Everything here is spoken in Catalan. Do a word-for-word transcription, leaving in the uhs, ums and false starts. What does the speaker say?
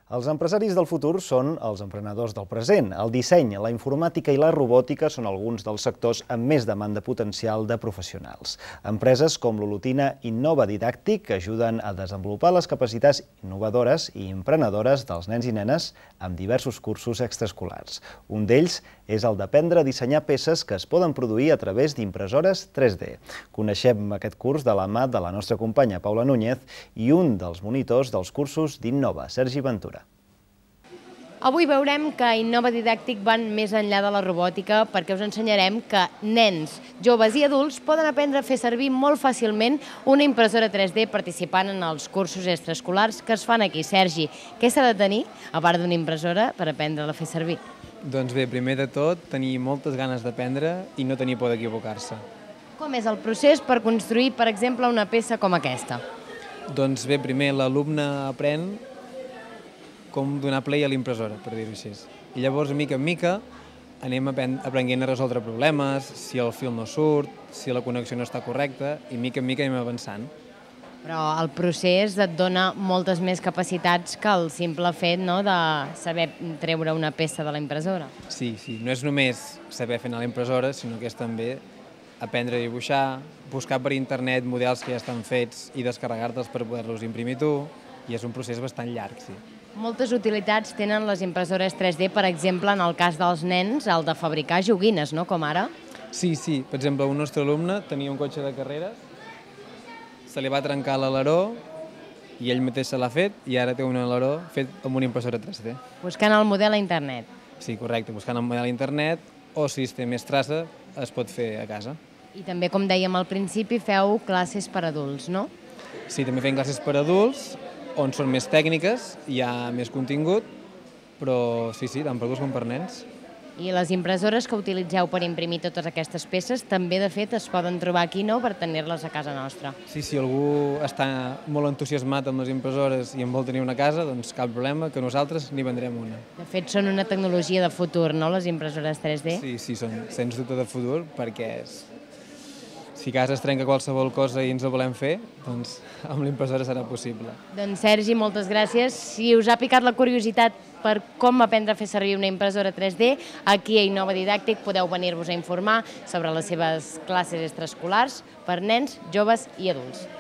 Els empresaris del futur són els emprenedors del present. El disseny, la informàtica i la robòtica són alguns dels sectors amb més demanda potencial de professionals. Empreses com l'Olotina Innova Didàctic ajuden a desenvolupar les capacitats innovadores i emprenedores dels nens i nenes amb diversos cursos extraescolars. Un d'ells és el d'aprendre a dissenyar peces que es poden produir a través d'impressores tres D. Coneixem aquest curs de la mà de la nostra companya Paula Núñez i un dels monitors dels cursos d'Innova, Sergi Ventura. Avui veurem que Innova Didàctic van més enllà de la robòtica perquè us ensenyarem que nens, joves i adults poden aprendre a fer servir molt fàcilment una impressora tres D participant en els cursos extraescolars que es fan aquí. Sergi, què s'ha de tenir, a part d'una impressora, per aprendre-la a fer servir? Doncs bé, primer de tot, tenir moltes ganes d'aprendre i no tenir por d'equivocar-se. Com és el procés per construir, per exemple, una peça com aquesta? Doncs bé, primer l'alumne aprèn com donar play a l'impressora, per dir-ho així. I llavors, mica en mica, anem aprenent a resoldre problemes, si el fil no surt, si la connexió no està correcta, i mica en mica anem avançant. Però el procés et dona moltes més capacitats que el simple fet de saber treure una peça de la impressora. Sí, sí, no és només saber fer anar a la impressora, sinó que és també aprendre a dibuixar, buscar per internet models que ja estan fets i descarregar-te'ls per poder-los imprimir tu, i és un procés bastant llarg, sí. Moltes utilitats tenen les impressores tres D, per exemple, en el cas dels nens, el de fabricar joguines, no?, com ara. Sí, sí. Per exemple, un nostre alumne tenia un cotxe de carreres, se li va trencar l'aleró i ell mateix se l'ha fet i ara té un aleró fet amb una impressora tres D. Buscant el model a internet. Sí, correcte, buscant el model a internet o, si es té més traça, es pot fer a casa. I també, com dèiem al principi, feu classes per adults, no? Sí, també fem classes per adults, on són més tècniques, hi ha més contingut, però sí, sí, tant per adults com per nens. I les impressores que utilitzeu per imprimir totes aquestes peces també, de fet, es poden trobar aquí, no?, per tenir-les a casa nostra. Sí, si algú està molt entusiasmat amb les impressores i en vol tenir una a casa, doncs cap problema, que nosaltres n'hi vendrem una. De fet, són una tecnologia de futur, no?, les impressores tres D? Sí, sí, són sens dubte de futur, perquè si a casa es trenca qualsevol cosa i ens ho volem fer, doncs amb l'impressora serà possible. Doncs Sergi, moltes gràcies. Si us ha picat la curiositat per com aprendre a fer servir una impressora tres D, aquí a Innova Didàctic podeu venir-vos a informar sobre les seves classes extraescolars per nens, joves i adults.